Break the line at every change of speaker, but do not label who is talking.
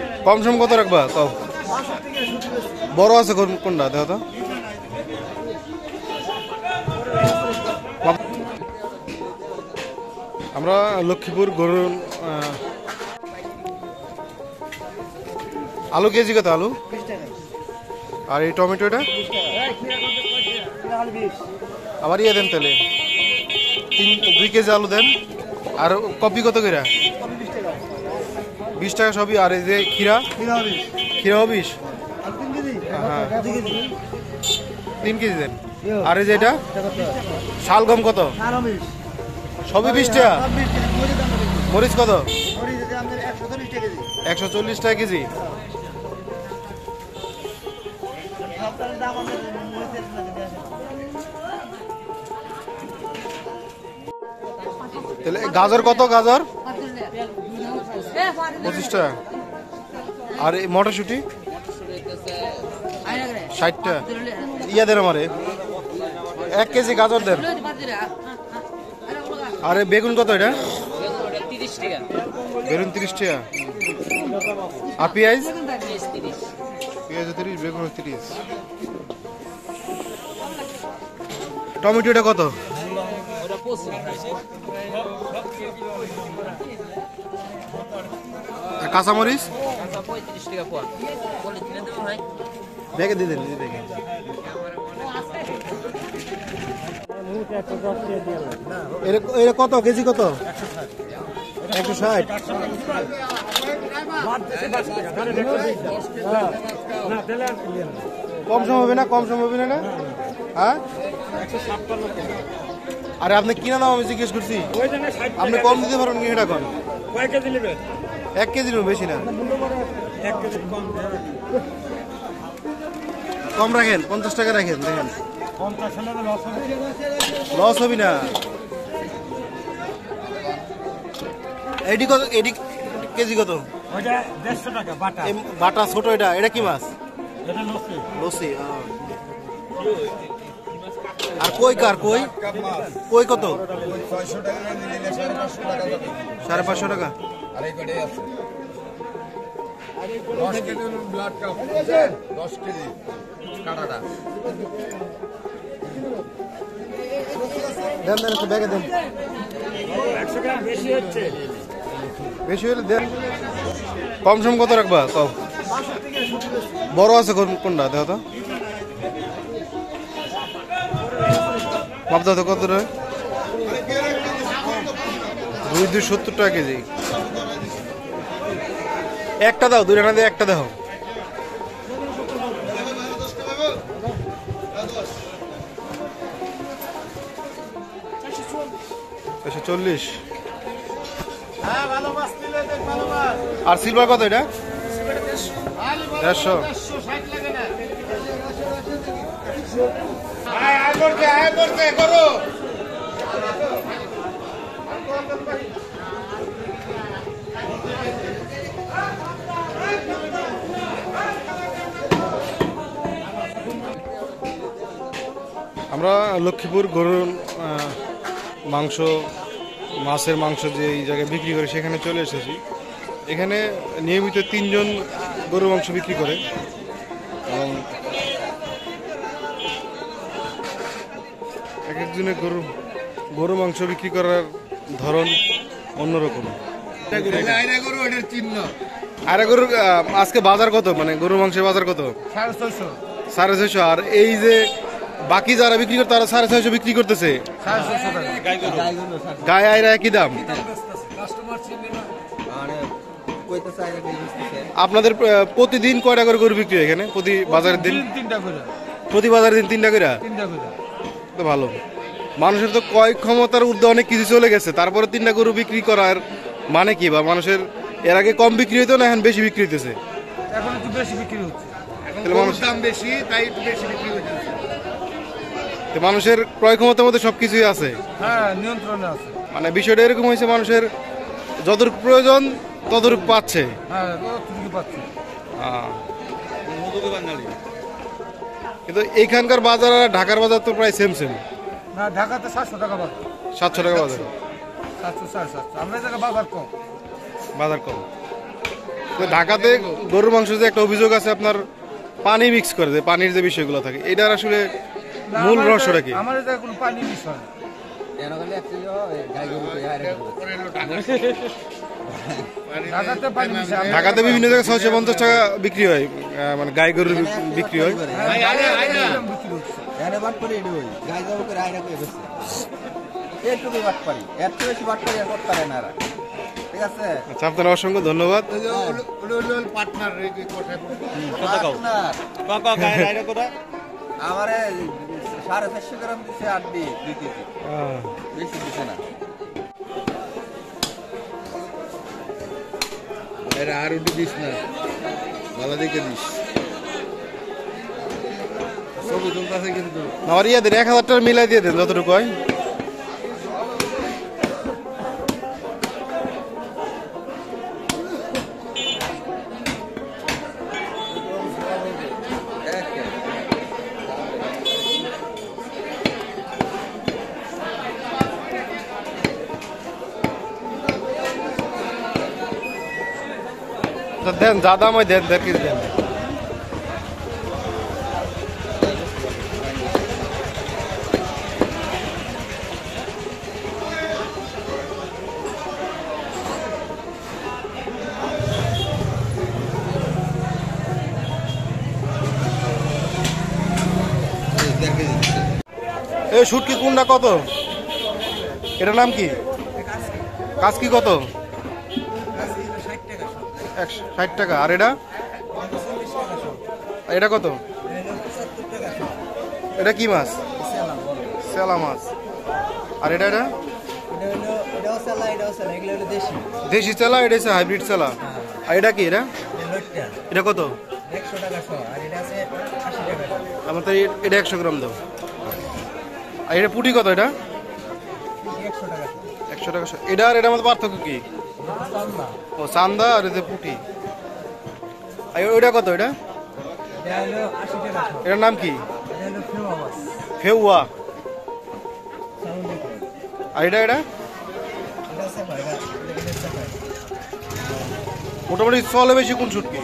কম সম কত রাখবা কও? বড় আছে কোনটা দেখো তো। আমরা লক্ষ্মীপুর গরুর আলু কেজি কত আলু? আর এই টমেটোটা আবার ইয়ে দেন তাহলে 2 কেজি আলু দেন। আর কপি কত করে? 20 টাকা সবই। আর এই যে খিরা 20। হ্যাঁ 3 কেজি দেন। আর এই যে এটা শালগম কত? সবই 20 টাকা। মরিচ কত? 140 টাকা কেজি। তাহলে গাজর কত? গাজর 25 টাকা। আর এই মটরশুঁটি 60 টাকা। ইয়া দেন আমারে 1 কেজি গাজর দেন। আরে বেগুন কত? এটা বেগুন 30 টাকা। আর পেঁয়াজ 30, বেগুন 30। টমেটোটা কত? কাঁচামরিচ ব্যাগে দিয়ে দেন। এর কত কেজি? কত? 160। কম সম হবে না? কম সম হবে না? হ্যাঁ আরে আপনি কিনা দাম আমি জিজ্ঞেস করছি। আপনি কম দিতে পারবেন কি? এটা কম 1 কেজি নেব, বেশি না। কম রাখেন, 50 টাকা রাখেন। দেখেন লস হবি না। এডি কত? এডি কেজি কত? বাটা ছোট। এটা কি মাছ? লসি। আর কই কার? কই কত? 550 টাকা। দেন দেন একটু ব্যাগে দেন। 100 গ্রাম বেশি হলে দেন। কম সম কত রাখবা কও? বড় আছে কোনটা দেখো তো। বাপদা তো কত? 270 টাকা কেজি। একটা দাও, 2 টাকা দিয়ে একটা দাও। 140। আর সিলভার কত? এটা 150। আমরা লক্ষ্মীপুর গরুর মাংস, মাছের মাংস যে এই জায়গায় বিক্রি করে সেখানে চলে এসেছি। এখানে নিয়মিত 3 জন গরুর মাংস বিক্রি করে এবং এক একজনের গরু মাংস বিক্রি করার ধরন অন্যরকম। আরে গরুর আজকে বাজার কত? মানে গরুর মাংসের বাজার কত? 650। আর এই যে বাকি যারা বিক্রি করে তারা 650 বিক্রি করতেছে। গায়ে আয়রা একই দাম। আপনাদের প্রতিদিন কয়টা করে গরু বিক্রি হয় এখানে? প্রতি বাজারের দিন 3টা করে। প্রতি বাজারের দিন 3টা করে? 3টা করে। তো ভালো। মানুষের তো ক্রয় ক্ষমতার ঊর্ধ্বে অনেক কিছু চলে গেছে, তারপরে 3টা গরু বিক্রি করার মানে কি? বা মানুষের এর আগে কম বিক্রি হইতো না, এখন বেশি বিক্রি হইতেছে? এখন একটু বেশি বিক্রি হচ্ছে। মানুষের দাম বেশি, তাই একটু বেশি বিক্রি হইতেছে। তো মানুষের ক্রয় ক্ষমতার মধ্যে সবকিছুই আছে। হ্যাঁ, নিয়ন্ত্রণে আছে। মানে বিষয়টা এরকম হয়েছে, মানুষের যতটুকু প্রয়োজন ততটুকু পাচ্ছে। হ্যাঁ, ততটুকু পাচ্ছে। কিন্তু এইখানকার বাজার আর ঢাকার বাজার তো প্রায় সেম। না, ঢাকাতে 700 টাকা বাজার। 700 টাকা বাজার। 700 750। আমরা জায়গা বাজার কম। তো ঢাকাতে গরুর মাংস যে একটা অভিযোগ আছে আপনার পানি মিক্স করে যে পানির যে বিষয়গুলো থাকে এটার আসলে মূল রহস্যটা কি?
আমার এটা কোনো পানি বিষয় না। ঢাকাতে পানি মিশে
ঢাকাতে বিভিন্ন জায়গায় 650 টাকা বিক্রি হয়, মানে গাই গরুর বিক্রি হয়। আচ্ছা, আপনার অসংখ্য ধন্যবাদ।
আমারে 450 গ্রাম দিছে 8 কেজি বেশি দিছে না।
এরা আর উঠে দিস না, ভালো দেখে দিস। ছবি তুলতেছে কিন্তু
আমার ইয়ে দেন 1000 টাকা মিলাই দিয়ে দেন যতটুকু হয়। দেন যা দাম হয় দেন, দেখি দেন। এই শুটকি কোনটা কত? এটার নাম কি? কাজকি কত? 60 টাকা। আর এটা এটা কত? এটা কি মাছ? সেলা মাছ। আর এটা এটা দেশি চেলা, এটা হচ্ছে হাইব্রিড চেলা। আর এটা কি? এটা কত? আমার তো এটা 100 গ্রাম দাও। আর এটা পুঁটি কত? এটা 100 টাকা। এটা আর এটার মধ্যে পার্থক্য কি? ও চান্দা আর এই যে পুঁটি। আর ওইটা কত? এটার নাম কি? ফেউয়া। আর এটা মোটামুটি চলে বেশি কোন শুটকি?